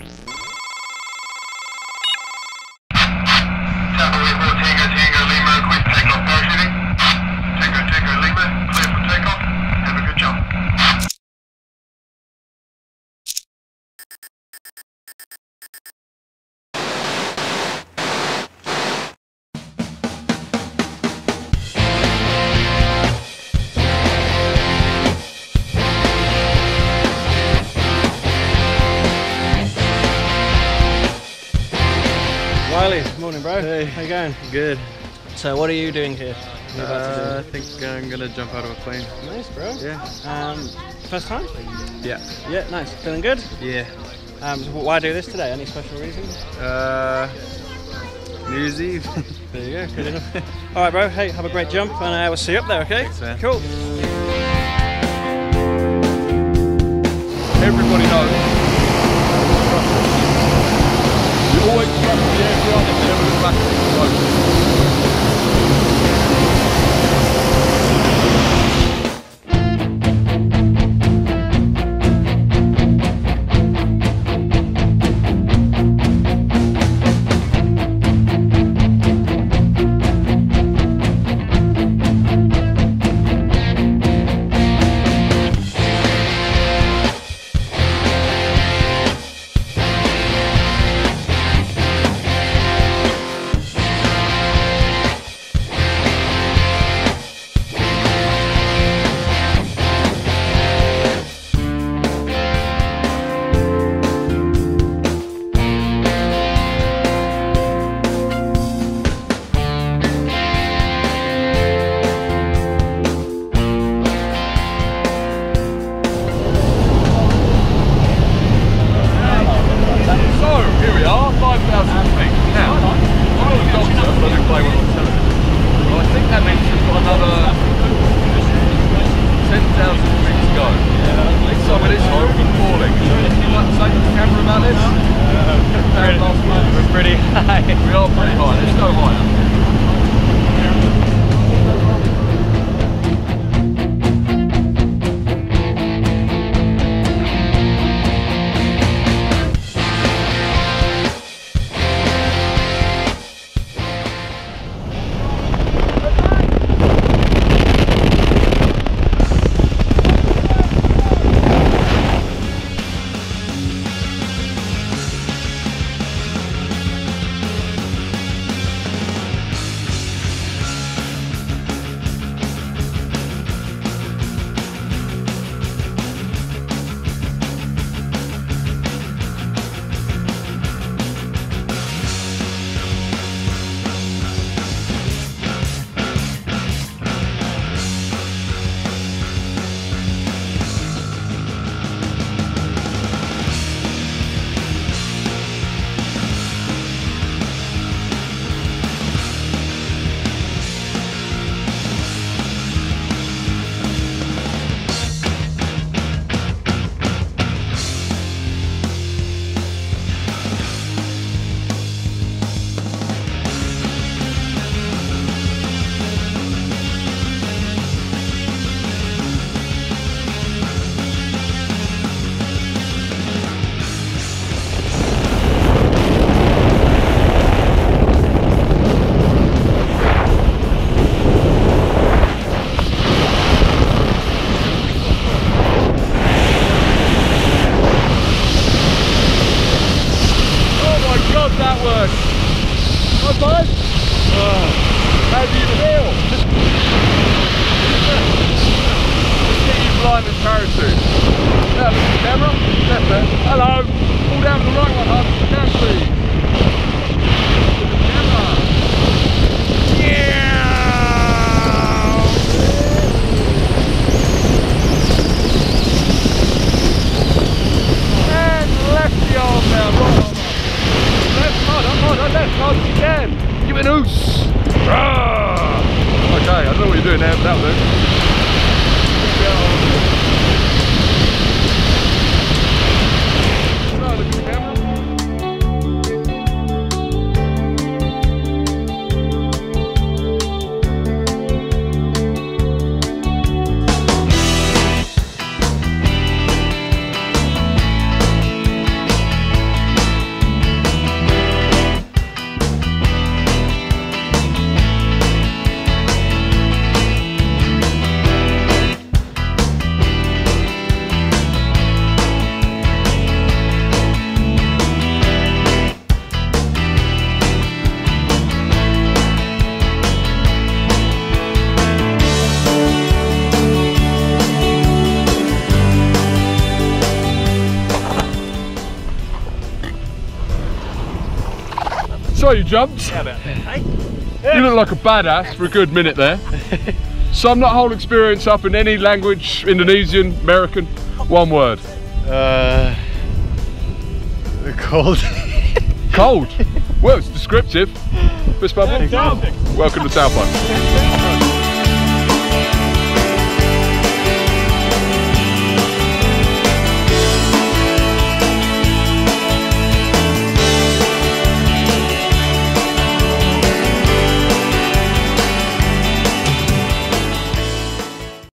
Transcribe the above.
Riley, morning bro. Hey. How you going? Good. So what are you doing here? What are you about to I think I'm gonna jump out of a plane. do? Nice bro. Yeah. First time? Yeah. Yeah, nice. Feeling good? Yeah. So why do this today? Any special reason? New Year's Eve. There you go, good enough. Alright bro, hey, have a great jump and we'll see you up there, okay? Thanks, man. Cool. Everybody knows. You always trust the aircraft and never look back at it. We're pretty high. We are pretty high. Let's go higher. How do you feel? Let's get you flying this parachute. Now look at the camera. That's it. Hello. Pull down the right one, hon. Down please. Look at the camera. Yeah. And left the arm now. Right arm. Left, hard, left, hard as you can. Give it an oos. Okay, I don't know what you're doing there, but that'll do. Look at the camera. So you jumped. How about that, hey? You look like a badass for a good minute there. Sum that whole experience up in any language, Indonesian, American, one word. Cold. Cold. Well, it's descriptive. Fist bump. Welcome to South London.